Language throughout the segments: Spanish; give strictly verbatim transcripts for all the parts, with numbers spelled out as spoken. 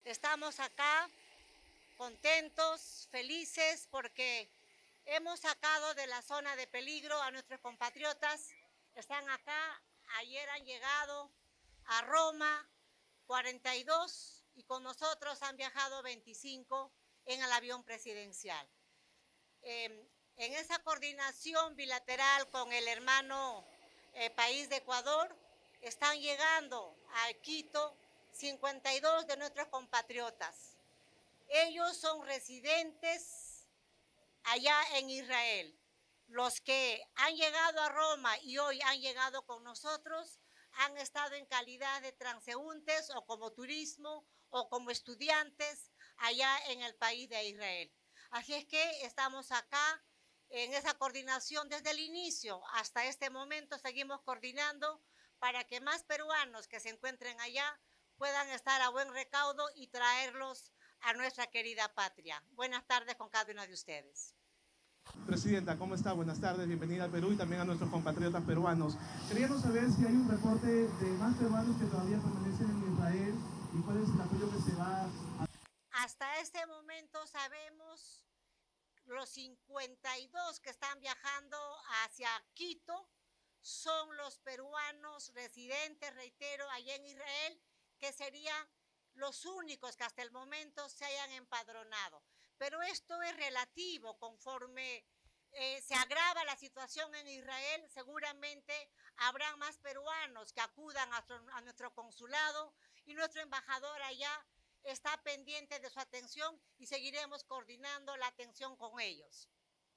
Estamos acá contentos, felices, porque hemos sacado de la zona de peligro a nuestros compatriotas. Están acá, ayer han llegado a Roma cuarenta y dos y con nosotros han viajado veinticinco en el avión presidencial. Eh, en esa coordinación bilateral con el hermano eh, país de Ecuador, están llegando a Quito cincuenta y dos de nuestros compatriotas. Ellos son residentes allá en Israel. Los que han llegado a Roma y hoy han llegado con nosotros han estado en calidad de transeúntes o como turismo o como estudiantes allá en el país de Israel. Así es que estamos acá en esa coordinación desde el inicio hasta este momento. Seguimos coordinando para que más peruanos que se encuentren allá puedan estar a buen recaudo y traerlos a nuestra querida patria. Buenas tardes con cada uno de ustedes. Presidenta, ¿cómo está? Buenas tardes, bienvenida al Perú y también a nuestros compatriotas peruanos. Queríamos saber si hay un reporte de más peruanos que todavía permanecen en Israel y cuál es el apoyo que se va a... Hasta este momento sabemos los cincuenta y dos que están viajando hacia Quito son los peruanos residentes, reitero, allá en Israel, que serían los únicos que hasta el momento se hayan empadronado. Pero esto es relativo, conforme eh, se agrava la situación en Israel, seguramente habrá más peruanos que acudan a, a nuestro consulado y nuestro embajador allá está pendiente de su atención y seguiremos coordinando la atención con ellos.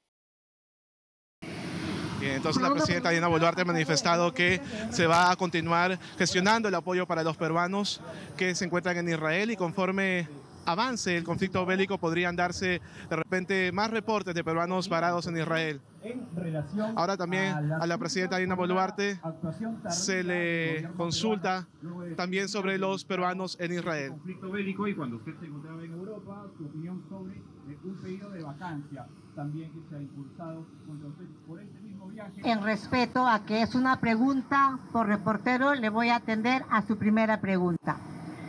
Bien, entonces la presidenta Dina Boluarte ha manifestado que se va a continuar gestionando el apoyo para los peruanos que se encuentran en Israel y conforme avance el conflicto bélico podrían darse de repente más reportes de peruanos varados en Israel. Ahora también a la presidenta Dina Boluarte se le consulta también sobre los peruanos en Israel. Conflicto bélico y cuando usted se encontraba en Europa, su opinión sobre un pedido de vacancia también que se ha impulsado contra usted por este mismo viaje. En respeto a que es una pregunta por reportero, le voy a atender a su primera pregunta.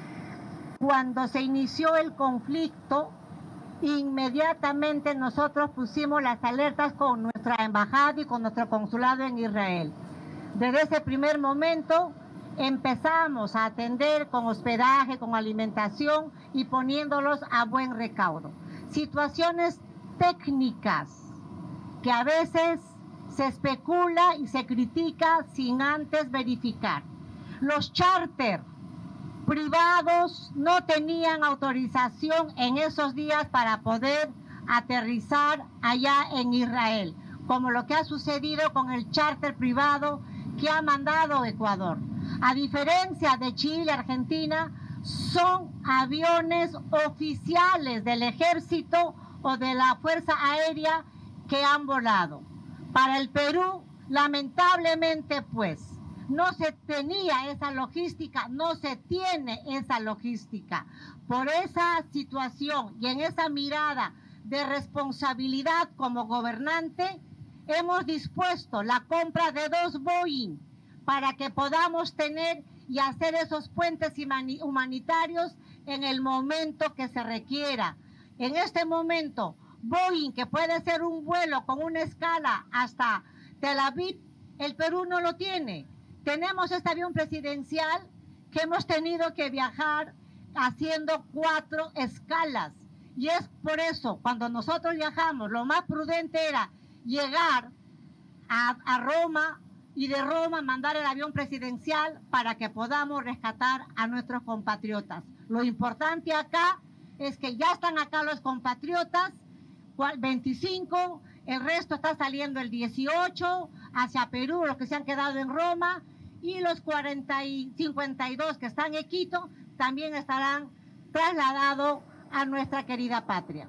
Cuando se inició el conflicto, inmediatamente nosotros pusimos las alertas con nuestra embajada y con nuestro consulado en Israel. Desde ese primer momento empezamos a atender con hospedaje, con alimentación y poniéndolos a buen recaudo. Situaciones técnicas que a veces se especula y se critica sin antes verificar. Los charter privados no tenían autorización en esos días para poder aterrizar allá en Israel, como lo que ha sucedido con el charter privado que ha mandado Ecuador. A diferencia de Chile, Argentina, son aviones oficiales del ejército o de la Fuerza Aérea que han volado. Para el Perú, lamentablemente, pues, no se tenía esa logística, no se tiene esa logística. Por esa situación y en esa mirada de responsabilidad como gobernante, hemos dispuesto la compra de dos Boeing para que podamos tener y hacer esos puentes humanitarios en el momento que se requiera. En este momento, Boeing, que puede ser un vuelo con una escala hasta Tel Aviv, el Perú no lo tiene. Tenemos este avión presidencial que hemos tenido que viajar haciendo cuatro escalas. Y es por eso, cuando nosotros viajamos, lo más prudente era llegar a, a Roma y de Roma mandar el avión presidencial para que podamos rescatar a nuestros compatriotas. Lo importante acá es que ya están acá los compatriotas, veinticinco, el resto está saliendo el dieciocho hacia Perú, los que se han quedado en Roma, y los cuarenta y cincuenta y dos que están en Quito también estarán trasladados a nuestra querida patria.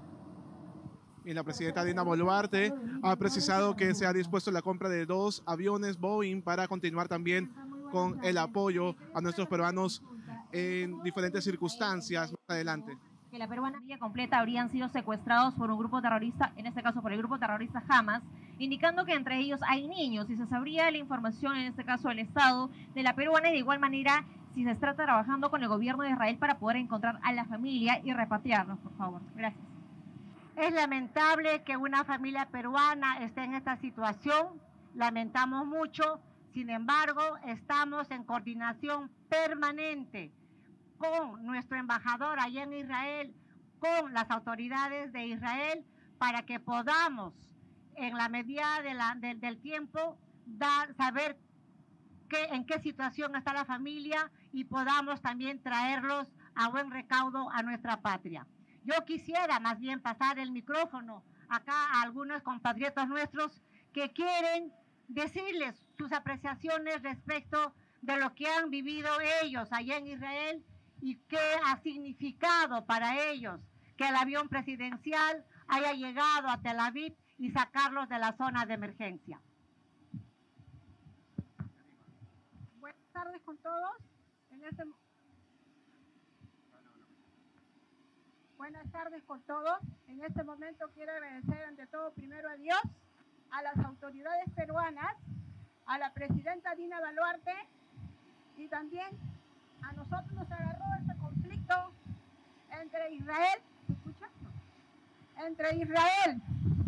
Y la presidenta Dina Boluarte ha precisado que se ha dispuesto la compra de dos aviones Boeing para continuar también con el apoyo a nuestros peruanos en diferentes circunstancias más adelante. Que la peruana familia completa habrían sido secuestrados por un grupo terrorista, en este caso por el grupo terrorista Hamas, indicando que entre ellos hay niños y se sabría la información, en este caso del estado de la peruana, y de igual manera si se está trabajando con el gobierno de Israel para poder encontrar a la familia y repatriarlos, por favor. Gracias. Es lamentable que una familia peruana esté en esta situación, lamentamos mucho, sin embargo, estamos en coordinación permanente con nuestro embajador allá en Israel, con las autoridades de Israel, para que podamos, en la medida de la, de, del tiempo, dar, saber qué, en qué situación está la familia y podamos también traerlos a buen recaudo a nuestra patria. Yo quisiera más bien pasar el micrófono acá a algunos compatriotas nuestros que quieren decirles sus apreciaciones respecto de lo que han vivido ellos allá en Israel y qué ha significado para ellos que el avión presidencial haya llegado a Tel Aviv y sacarlos de la zona de emergencia. Buenas tardes con todos. En este... Buenas tardes con todos. En este momento quiero agradecer ante todo primero a Dios, a las autoridades peruanas, a la presidenta Dina Boluarte y también a nosotros nos agarró este conflicto entre Israel, ¿se escucha? Entre Israel,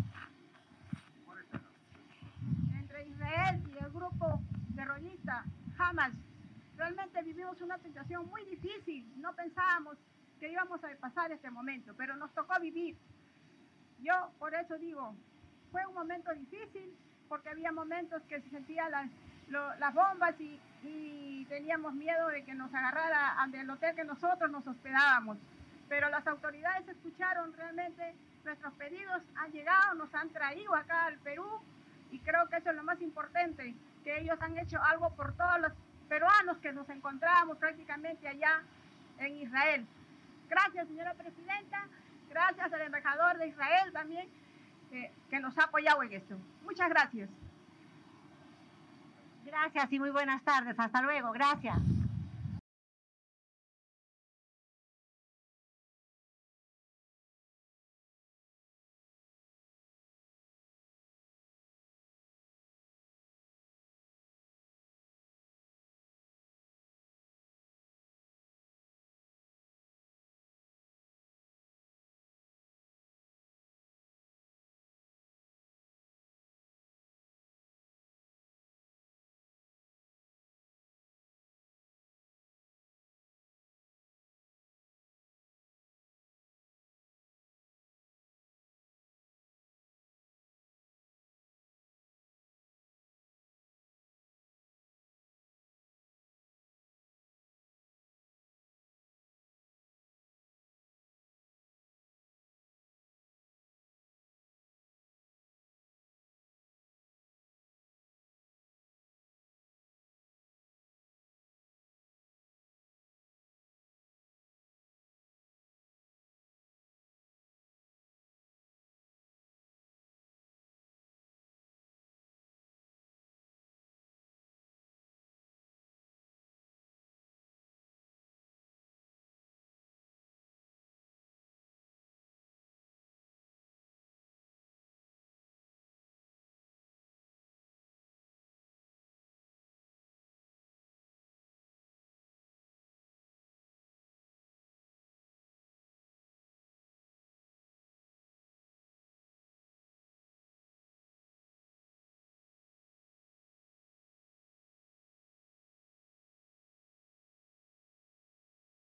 entre Israel y el grupo terrorista Hamas. Realmente vivimos una situación muy difícil, no pensábamos que íbamos a pasar este momento, pero nos tocó vivir. Yo por eso digo, fue un momento difícil, porque había momentos que se sentían las, lo, las bombas y, y teníamos miedo de que nos agarrara ante el hotel que nosotros nos hospedábamos. Pero las autoridades escucharon realmente nuestros pedidos, han llegado, nos han traído acá al Perú y creo que eso es lo más importante, que ellos han hecho algo por todos los peruanos que nos encontrábamos prácticamente allá en Israel. Gracias, señora presidenta, gracias al embajador de Israel también, eh, que nos ha apoyado en esto. Muchas gracias. Gracias y muy buenas tardes. Hasta luego. Gracias.